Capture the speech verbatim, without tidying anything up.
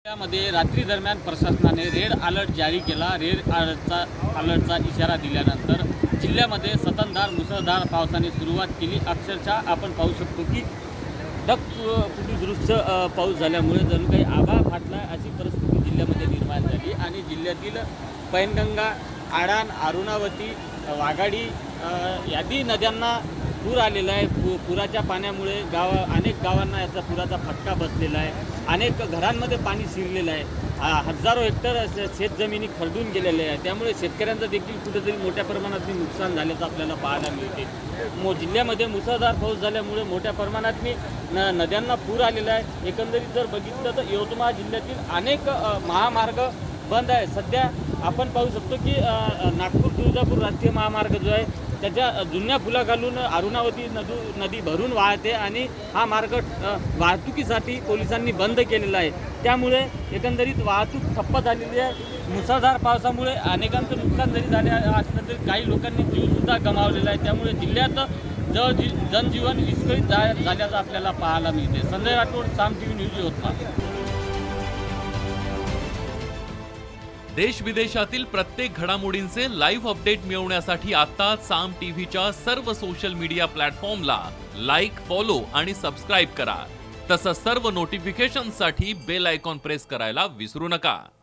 जिल्ह्यामध्ये रात्री दरम्यान प्रशासनाने रेड अलर्ट जारी केला। रेड अलर्टचा अलर्टचा इशारा दिल्यानंतर जिल्ह्यामध्ये संततधार मुसळधार पावसाने सुरुवात केली। अक्षरशः आपण पाहू शकतो की ढगफुटीसदृश पाऊस झाल्यामुळे जणू काही आभाळ फाटला अशी परिस्थिती जिल्ह्यामध्ये निर्माण झाली आणि जिल्ह्यातील पैनगंगा, आडान, अरुणावती, वाघाडी यादी नद्यांना पूर आलेला आहे। पु पुराच्या पाण्यामुळे गाव अनेक गावांना याचा पुराचा फटका बसलेला आहे। अनेक घरांमध्ये पाणी शिरलेलं आहे। हजारो हेक्टर शेतजमिनी खरडून गेलेले आहे। त्यामुळे शेतकऱ्यांचं देखील कुठेतरी मोठ्या प्रमाणात नुकसान झाल्याचं आपल्याला पाहायला मिळते। मो जिल्ह्यामध्ये मुसळधार पाऊस झाल्यामुळे मोठ्या प्रमाणात न नद्यांना पूर आलेला आहे। एकंदरीत जर बघितलं तर यवतमाळ जिल्ह्यातील अनेक महामार्ग बंद आहे। सध्या आपण पाहू शकतो की नागपूर तुळजापूर राष्ट्रीय महामार्ग जो आहे त्याच्या जुन्या पुलाखालून अरुणावती नदू नदी भरून वाहते आणि हा मार्ग वाहतुकीसाठी पोलिसांनी बंद केलेला आहे। त्यामुळे एकंदरीत वाहतूक ठप्प झालेली आहे। मुसळधार पावसामुळे अनेकांचं नुकसान जरी झाले असलं तरी काही लोकांनी जीवसुद्धा गमावलेला आहे। त्यामुळे जिल्ह्यात ज जनजीवन विस्कळीत झाल्याचं आपल्याला पाहायला मिळते। Sanjay Rathod, Saam TV news, Yavatmal. देश विदेशातील प्रत्येक घडामोडींचे लाईव्ह अपडेट मिळवण्यासाठी आता साम टीव्हीच्या सर्व सोशल मीडिया प्लॅटफॉर्मला लाईक, फॉलो आणि सबस्क्राईब करा। तसंच सर्व नोटिफिकेशनसाठी बेल आयकॉन प्रेस करायला विसरू नका।